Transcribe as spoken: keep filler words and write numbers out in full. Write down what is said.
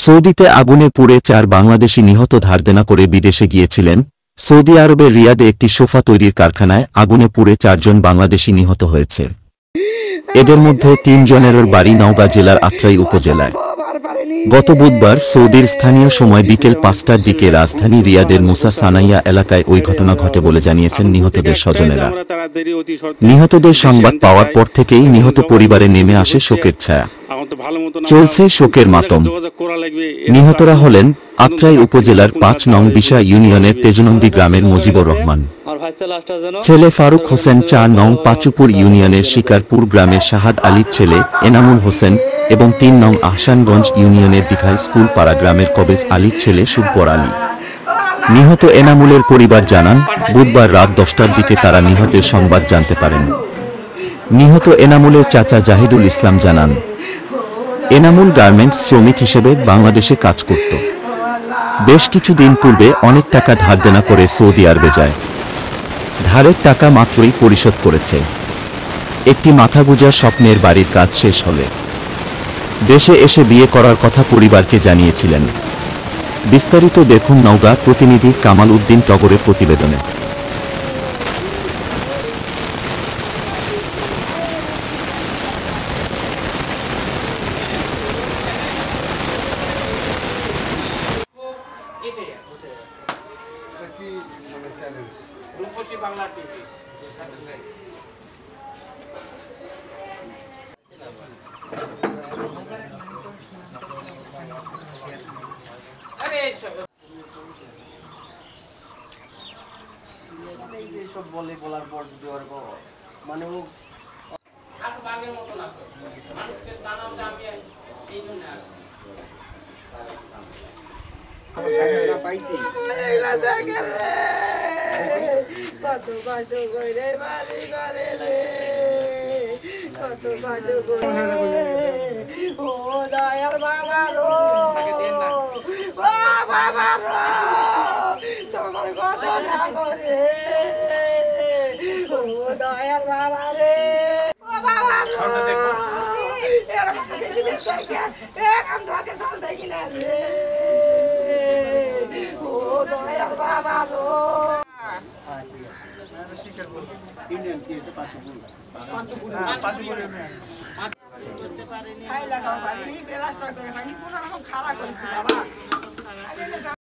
সৌদিতে আগুনে পুড়ে চার বাংলাদেশি নিহত ধারদেনা করে বিদেশে গিয়েছিলেন। সৌদি আরবের রিয়াদে একটি সোফা তৈরির কারখানায় আগুনে পুড়ে চারজন বাংলাদেশি নিহত হয়েছে। এদের মধ্যে তিনজনের বাড়ি নওগাঁ জেলার আত্রাই উপজেলায়। গত বুধবার সৌদির স্থানীয় সময় বিকেল পাঁচটার দিকে রাজধানী রিয়াদের মুসা সানাইয়া এলাকায় ওই ঘটনা ঘটে বলে জানিয়েছেন নিহতদের স্বজনেরা। নিহতদের সংবাদ পাওয়ার পর থেকেই নিহত পরিবারে নেমে আসে শোকের ছায়া, চলছে শোকের মাতম। নিহতরা হলেন আত্রাই উপজেলার পাঁচ নং বিশা ইউনিয়নের তেজনন্দী গ্রামের মুজিবুর রহমান, ছেলে ফারুক হোসেন চার নং পাচুপুর ইউনিয়নের শিকারপুর গ্রামের শাহাদ আলীর ছেলে এনামুল হোসেন এবং তিন নং আহসানগঞ্জ ইউনিয়নের দীঘা স্কুল পাড়া গ্রামের কবেজ আলীর ছেলে সুব্বর আলী। নিহত এনামুলের পরিবার জানান, বুধবার রাত দশটার দিকে তারা নিহতের সংবাদ জানতে পারেন। নিহত এনামুলের চাচা জাহিদুল ইসলাম জানান, এনামুল গার্মেন্টস শ্রমিক হিসেবে বাংলাদেশে কাজ করত। বেশ কিছুদিন পূর্বে অনেক টাকা ধার দেনা করে সৌদি আরবে যায়। ধারের টাকা মাত্রই পরিশোধ করেছে। একটি মাথাগুঁজা স্বপ্নের বাড়ির কাজ শেষ হলে দেশে এসে বিয়ে করার কথা পরিবারকে জানিয়েছিলেন। বিস্তারিত দেখুন নওগাঁ প্রতিনিধি কামাল উদ্দিন টগরের প্রতিবেদনে। সব বলে বলার পর যদি ওর মানে ও আগের মতো না, মানুষকে জানাতে আমি এই জন্য পাইছি কত কত করে বাড়ি করে রে, কত কত করে ও দয়ার বাবা রো, ও বাবা রো তোমার কত না করে ও দয়ার বাবা রে, ও বাবা রো এরা মাসে বেশি বেশি এ কাম ঢাকে চল দেখি না রে, ও দয়ার বাবা রো। ইন্ডিয়ান কি এটা পাঁচপুর পাঁচপুর পাঁচপুর খাই লাগাও পারি বেলাস্টার করে খাই কোন রকম খারাপ করেছি বাবা।